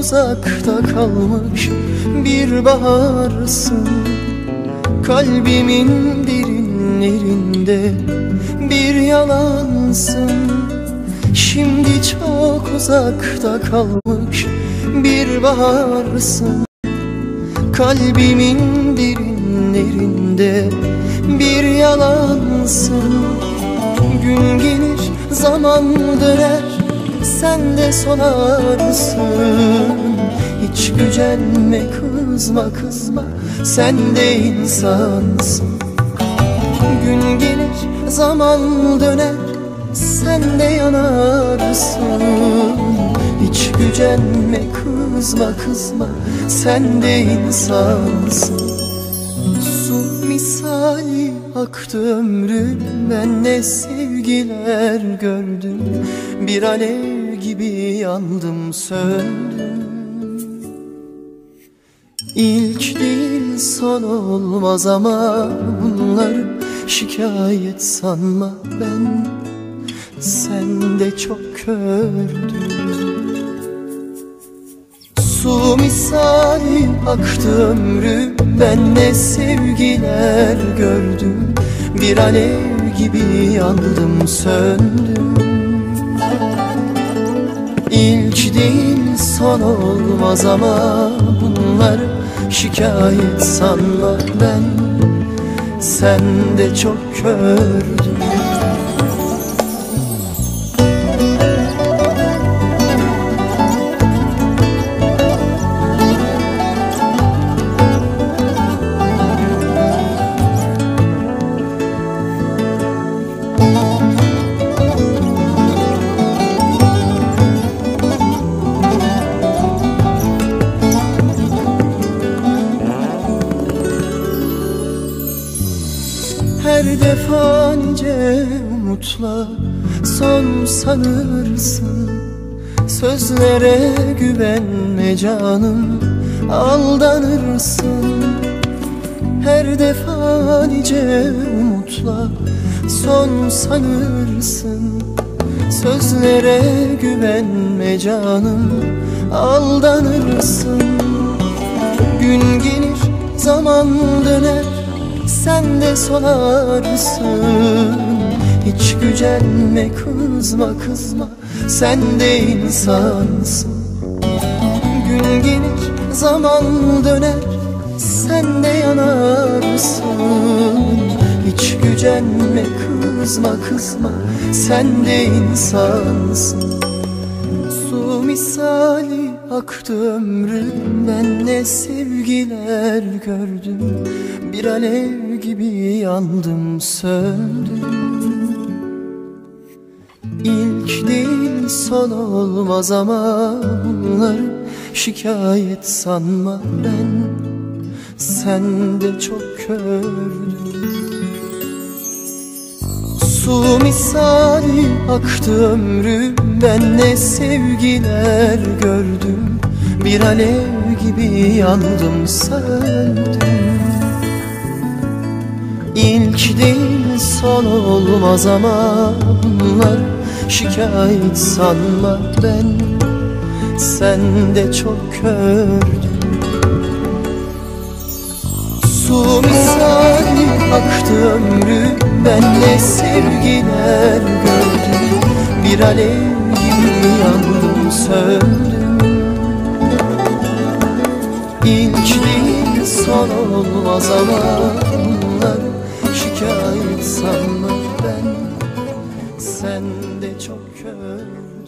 uzakta kalmış bir baharsın. Kalbimin derinlerinde bir yalansın. Şimdi çok uzakta kalmış bir baharsın. Kalbimin derinlerinde bir yalansın. Gün gelir zaman döner, sen de solarsın. Hiç gücenme, kızma kızma, sen de insansın. Gün gelir zaman döner, sen de yanarsın. Hiç gücenme, kızma kızma, sen de insansın. Su misali aktı ömrüm, ben ne sevgiler gördüm. Bir alev gibi yandım söndüm. İlk değil son olmaz ama bunları şikayet sanma, ben sende çok kördüm. Su misali aktı ömrüm, ben ne sevgiler gördüm. Bir alev gibi yandım söndüm. İlk değil son olmaz ama bunları şikayet sanma, ben sende çok kördüm. Her defa nice umutla son sanırsın. Sözlere güvenme canım, aldanırsın. Her defa nice umutla son sanırsın. Sözlere güvenme canım, aldanırsın. Gün gelir zaman döner, sen de solarsın. Hiç gücenme, kızma kızma, sen de insansın. Gün gelir zaman döner, sen de yanarsın. Hiç gücenme, kızma kızma, sen de insansın. Su misali aktı ömrüm, ben ne sevgiler gördüm. Bir alev gibi yandım söndüm. İlk değil son olmaz ama bunları şikayet sanma, ben sende çok kördüm. Su misali aktı ömrüm, ben ne sevgiler gördüm. Bir alev gibi yandım söndüm. İlk değil son olmaz ama bunlar şikayet sanma, ben sende çok kördüm. Su misali aktı ömrüm, ben ne sevgiler gördüm. Bir alev gibi yandım söndüm. İlk değil son olmaz ama bunlar şikayet sanma, ben sende çok kördüm.